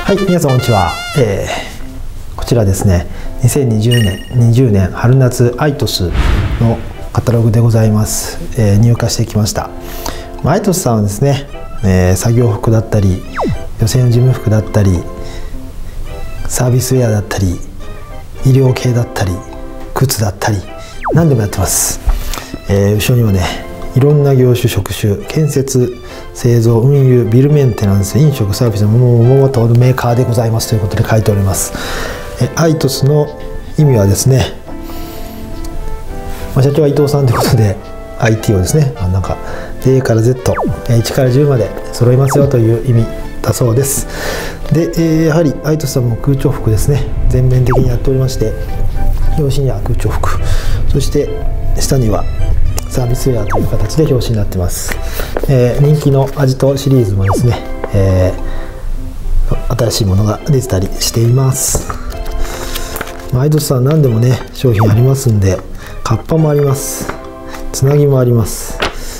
はい、皆さんこんにちは。こちらですね、2020年春夏アイトスのカタログでございます。入荷してきました。アイトスさんはですね、作業服だったり、女性の事務服だったり、サービスウェアだったり、医療系だったり、靴だったり、何でもやってます。後ろにはね、いろんな業種職種、建設、製造、運輸、ビルメンテナンス、飲食サービスのものとメーカーでございますということで書いております。アイトスの意味はですね、社長は伊藤さんということで IT をですね、なんか A から Z1 から10まで揃いますよという意味だそうです。で、やはりアイトスさんも空調服ですね、全面的にやっておりまして、表紙には空調服、そして下にはサービスウェアという形で表紙になってます。人気のアジトシリーズもですね、新しいものが出てたりしています。アイトスさん何でもね商品ありますんで、カッパもあります、つなぎもあります、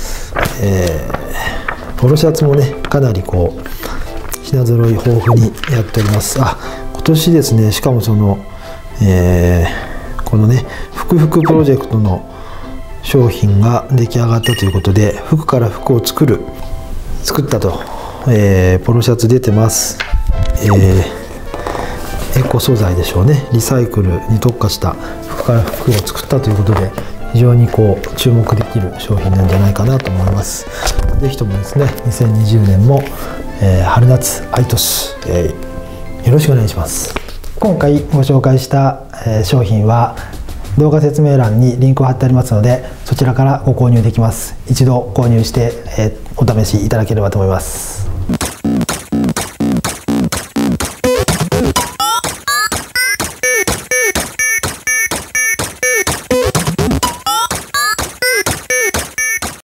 ポロシャツもねかなりこう品揃い豊富にやっております。今年ですね、しかもその、このねふくプロジェクトの商品が出来上がったということで、服から服を作ったと、ポロシャツ出てます。エコ素材でしょうね、リサイクルに特化した服から服を作ったということで、非常にこう注目できる商品なんじゃないかなと思います。ぜひともですね、2020年も、春夏アイトス、よろしくお願いします。今回ご紹介した、商品は動画説明欄にリンクを貼ってありますので、そちらからご購入できます。一度購入して、お試しいただければと思います。